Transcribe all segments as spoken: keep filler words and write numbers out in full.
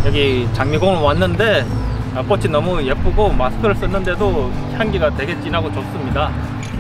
여기 장미공원 왔는데 꽃이 너무 예쁘고 마스크를 썼는데도 향기가 되게 진하고 좋습니다.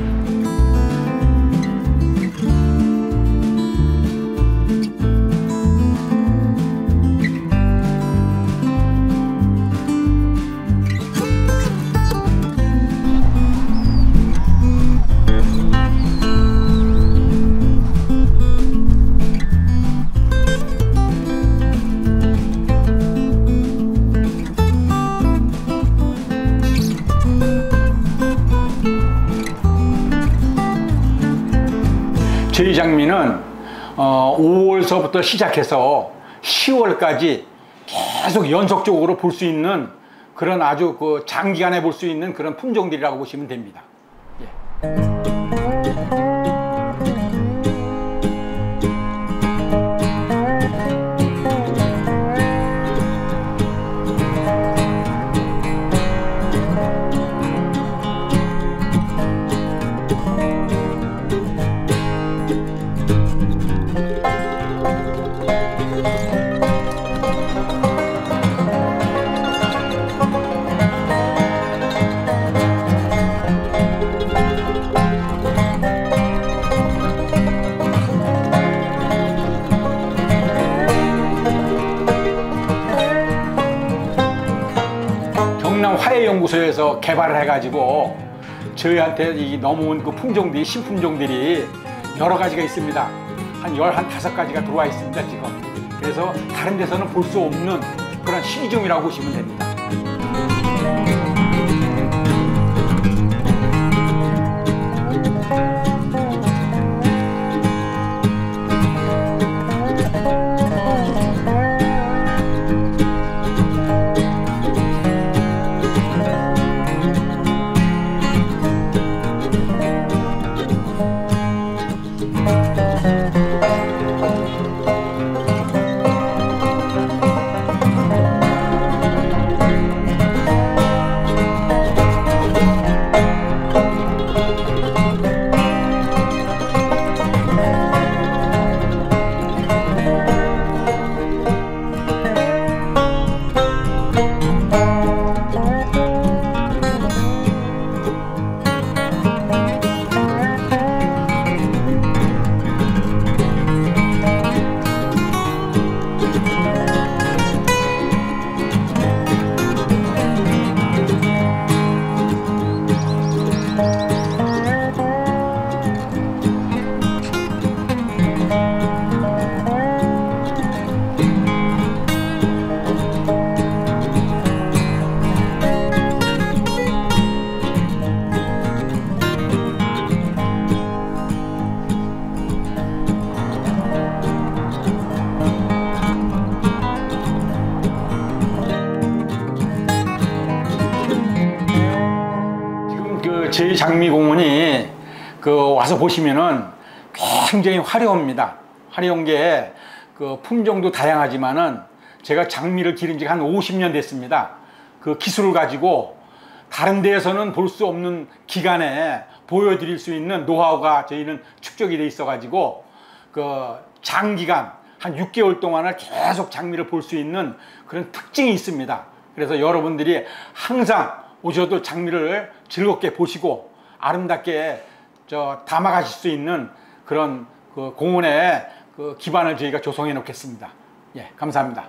저희 장미는 어, 오월서부터 시작해서 시월까지 계속 연속적으로 볼 수 있는 그런 아주 그 장기간에 볼 수 있는 그런 품종들이라고 보시면 됩니다. 예. 화훼연구소에서 개발을 해가지고 저희한테 이 넘어온 그 품종들이 신품종들이 여러 가지가 있습니다. 한 열다섯 가지가 들어와 있습니다 지금. 그래서 다른 데서는 볼 수 없는 그런 희귀종이라고 보시면 됩니다. 저희 장미공원이 그 와서 보시면은 굉장히 화려합니다. 화려한 게 그 품종도 다양하지만은 제가 장미를 기른 지 한 오십 년 됐습니다. 그 기술을 가지고 다른 데에서는 볼 수 없는 기간에 보여드릴 수 있는 노하우가 저희는 축적이 돼 있어 가지고 그 장기간 한 육 개월 동안을 계속 장미를 볼 수 있는 그런 특징이 있습니다. 그래서 여러분들이 항상 오셔도 장미를 즐겁게 보시고 아름답게 저 담아가실 수 있는 그런 그 공원의 그 기반을 저희가 조성해 놓겠습니다. 예, 감사합니다.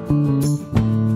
네.